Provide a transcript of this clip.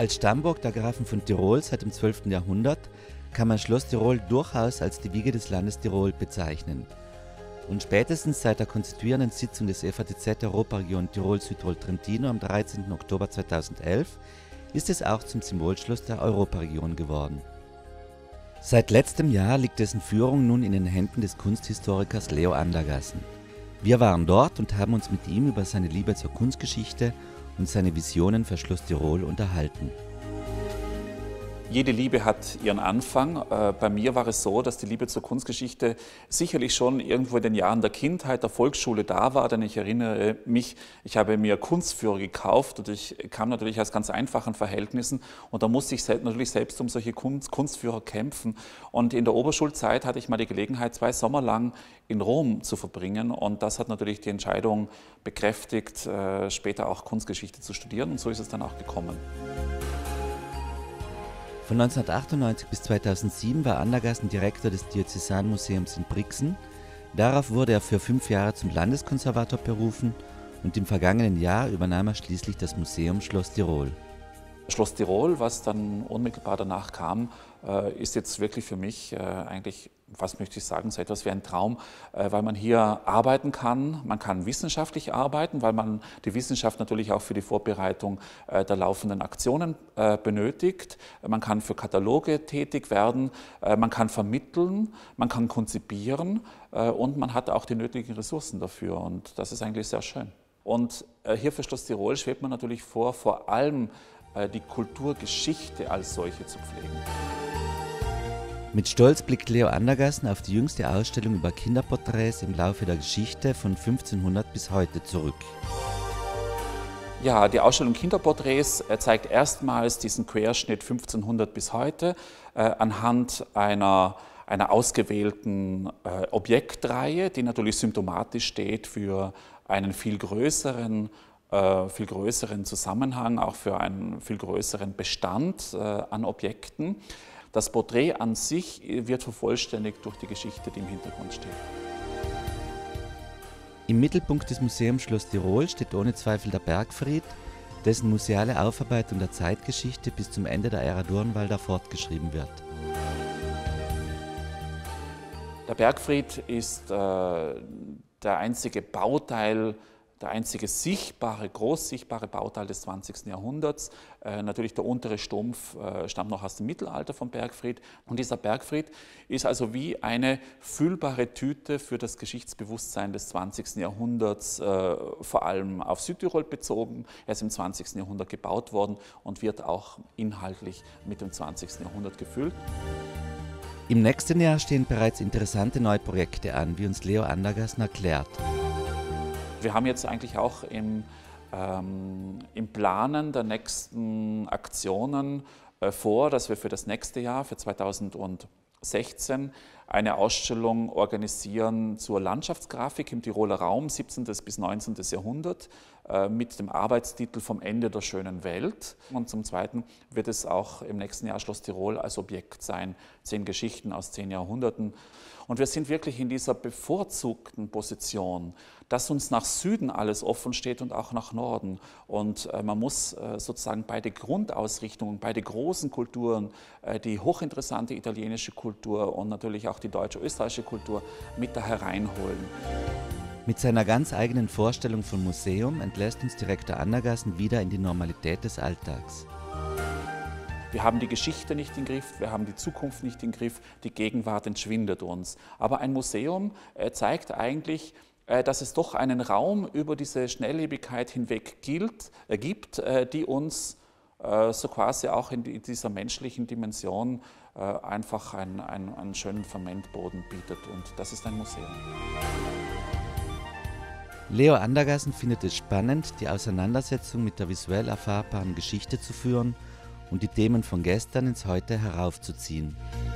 Als Stammburg der Grafen von Tirol seit dem 12. Jahrhundert kann man Schloss Tirol durchaus als die Wiege des Landes Tirol bezeichnen. Und spätestens seit der konstituierenden Sitzung des EVTZ Europaregion Tirol-Südtirol-Trentino am 13. Oktober 2011 ist es auch zum Symbolschloss der Europaregion geworden. Seit letztem Jahr liegt dessen Führung nun in den Händen des Kunsthistorikers Leo Andergassen. Wir waren dort und haben uns mit ihm über seine Liebe zur Kunstgeschichte und seine Visionen für Schloss Tirol unterhalten. Jede Liebe hat ihren Anfang. Bei mir war es so, dass die Liebe zur Kunstgeschichte sicherlich schon irgendwo in den Jahren der Kindheit, der Volksschule da war, denn ich erinnere mich, ich habe mir Kunstführer gekauft und ich kam natürlich aus ganz einfachen Verhältnissen und da musste ich natürlich selbst um solche Kunstführer kämpfen. Und in der Oberschulzeit hatte ich mal die Gelegenheit, 2 Sommer lang in Rom zu verbringen und das hat natürlich die Entscheidung bekräftigt, später auch Kunstgeschichte zu studieren und so ist es dann auch gekommen. Von 1998 bis 2007 war Andergassen Direktor des Diözesanmuseums in Brixen. Darauf wurde er für 5 Jahre zum Landeskonservator berufen und im vergangenen Jahr übernahm er schließlich das Museum Schloss Tirol. Schloss Tirol, was dann unmittelbar danach kam, ist jetzt wirklich für mich eigentlich, was möchte ich sagen, so etwas wie ein Traum, weil man hier arbeiten kann, man kann wissenschaftlich arbeiten, weil man die Wissenschaft natürlich auch für die Vorbereitung der laufenden Aktionen benötigt. Man kann für Kataloge tätig werden, man kann vermitteln, man kann konzipieren und man hat auch die nötigen Ressourcen dafür und das ist eigentlich sehr schön. Und hier für Schloss Tirol schwebt man natürlich vor allem die Kulturgeschichte als solche zu pflegen. Mit Stolz blickt Leo Andergassen auf die jüngste Ausstellung über Kinderporträts im Laufe der Geschichte von 1500 bis heute zurück. Ja, die Ausstellung Kinderporträts zeigt erstmals diesen Querschnitt 1500 bis heute anhand einer ausgewählten Objektreihe, die natürlich symptomatisch steht für einen viel größeren Zusammenhang, auch für einen viel größeren Bestand an Objekten. Das Porträt an sich wird vervollständigt durch die Geschichte, die im Hintergrund steht. Im Mittelpunkt des Museums Schloss Tirol steht ohne Zweifel der Bergfried, dessen museale Aufarbeitung der Zeitgeschichte bis zum Ende der Ära Durnwalder fortgeschrieben wird. Der Bergfried ist der einzige Bauteil, der einzige groß sichtbare Bauteil des 20. Jahrhunderts. Natürlich der untere Stumpf stammt noch aus dem Mittelalter vom Bergfried. Und dieser Bergfried ist also wie eine füllbare Tüte für das Geschichtsbewusstsein des 20. Jahrhunderts, vor allem auf Südtirol bezogen. Er ist im 20. Jahrhundert gebaut worden und wird auch inhaltlich mit dem 20. Jahrhundert gefüllt. Im nächsten Jahr stehen bereits interessante neue Projekte an, wie uns Leo Andergassen erklärt. Wir haben jetzt eigentlich auch im Planen der nächsten Aktionen vor, dass wir für das nächste Jahr, für 2016, eine Ausstellung organisieren zur Landschaftsgrafik im Tiroler Raum, 17. bis 19. Jahrhundert, mit dem Arbeitstitel Vom Ende der schönen Welt. Und zum Zweiten wird es auch im nächsten Jahr Schloss Tirol als Objekt sein, 10 Geschichten aus 10 Jahrhunderten. Und wir sind wirklich in dieser bevorzugten Position, dass uns nach Süden alles offen steht und auch nach Norden. Und man muss sozusagen beide Grundausrichtungen, beide großen Kulturen, die hochinteressante italienische Kultur und natürlich auch die deutsche-österreichische Kultur mit da hereinholen. Mit seiner ganz eigenen Vorstellung von Museum entlässt uns Direktor Andergassen wieder in die Normalität des Alltags. Wir haben die Geschichte nicht im Griff, wir haben die Zukunft nicht im Griff, die Gegenwart entschwindet uns. Aber ein Museum zeigt eigentlich, dass es doch einen Raum über diese Schnelllebigkeit hinweg gibt, die uns so quasi auch in dieser menschlichen Dimension einfach einen schönen Fermentboden bietet. Und das ist ein Museum. Leo Andergassen findet es spannend, die Auseinandersetzung mit der visuell erfahrbaren Geschichte zu führen und die Themen von gestern ins Heute heraufzuziehen.